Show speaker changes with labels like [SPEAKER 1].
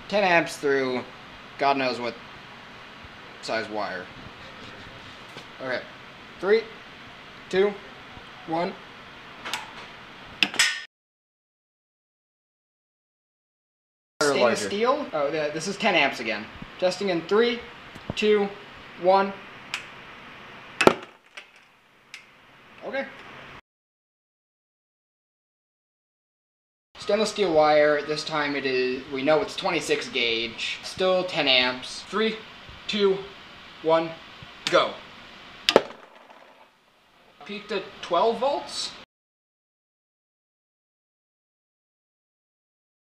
[SPEAKER 1] 10 amps through God knows what size wire. Okay, 3, 2, 1. Stainless steel. Oh, this is 10 amps again. Testing in 3, 2, 1. Okay. Stainless steel wire. This time it is. We know it's 26 gauge. Still 10 amps. 3, 2, 1, go. Peaked at 12 volts.